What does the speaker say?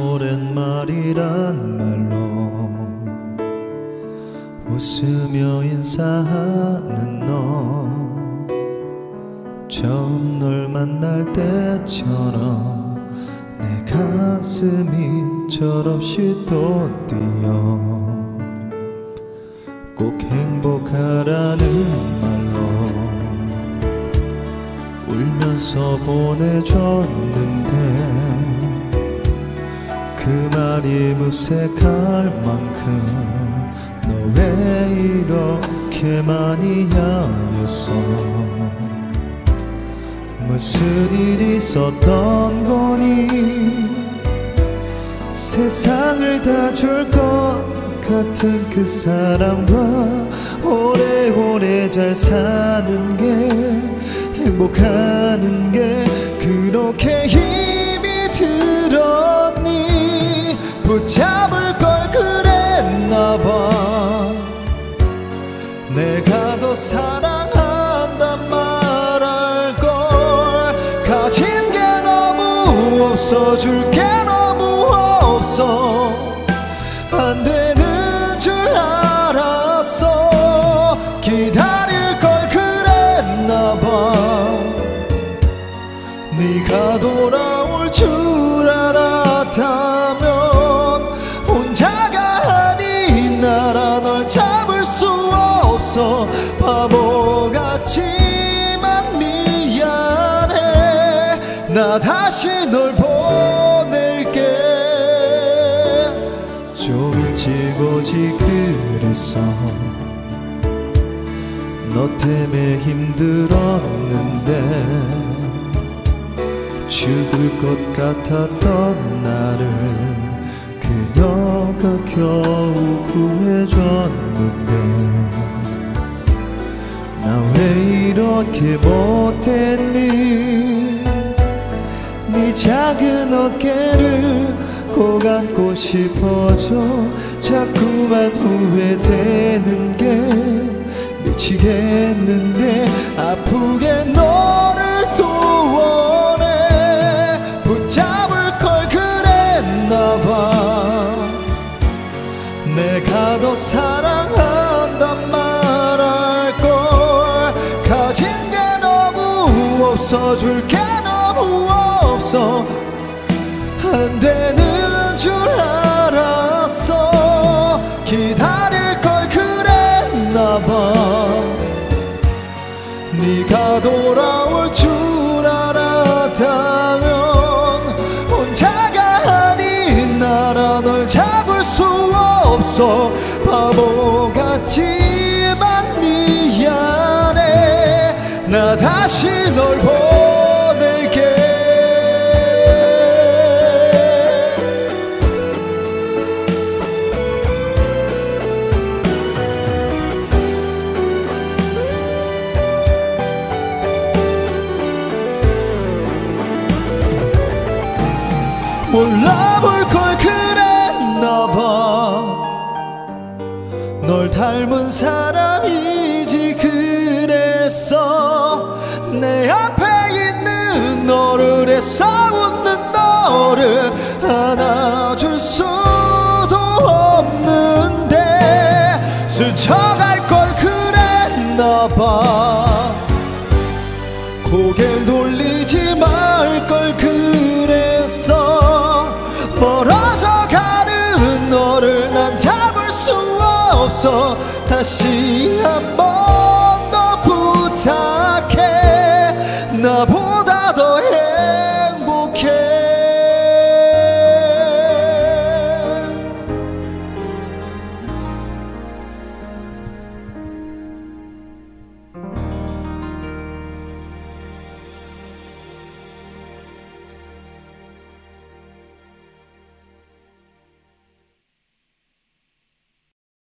오랜만이란 말로 웃으며 인사하는 너, 처음 널 만날 때처럼 내 가슴이 철없이 또 뛰어 꼭 행복하라는 말로 울면서 보내줬는데 그 말이 무색할 만큼 너 왜 이렇게 많이 야였어. 무슨 일이 있었던 거니. 세상을 다 줄 것 같은 그 사람과 오래오래 잘 사는 게, 행복하는 게 그렇게 힘이 들었니. 붙잡을 걸 그랬나봐. 내가 더 사랑한단 말할 걸. 가진 게 너무 없어, 줄 게 너무 없어. 안 되는 줄 알았어. 기다릴 걸 그랬나봐. 네가 돌아올 줄 알았다면 혼자가 아닌 나라 널 잡을 수 없어. 바보같지만 미안해. 나 다시 널 보낼게. 좀 일찍 오지 그랬어. 너 때문에 힘들었는데 죽을 것 같았던 나를 그녀가 겨우 구해줬는데 나 왜 이렇게 못했니. 네 작은 어깨를 꼭 안고 싶어져. 자꾸만 후회되는 게 미치겠는데 아프게 너를 또 원해. 붙잡을 걸 그랬나봐. 내가 더 사랑한단 말할 걸. 가진 게 너무 없어, 줄 게 너무 없어. 안 되는 줄 알았어. 기다릴 걸 그랬나봐. 네가 돌아올 줄 알았다면 혼자가 아닌 나라 널 잡을 수 없어. 바보같지만 미안해. 나 다시 널 보낼게. 몰라볼 걸 그랬나봐. 널 닮은 사람이지 그랬어. 내 앞에 있는 너를 애써 웃는 너를 안아줄 수도 없는데 스쳐갈 걸 그랬나봐. 고개를 돌리지 말 걸 그랬어. 멀어져 가는 너를 난 잡을 수 없어. 다시 한번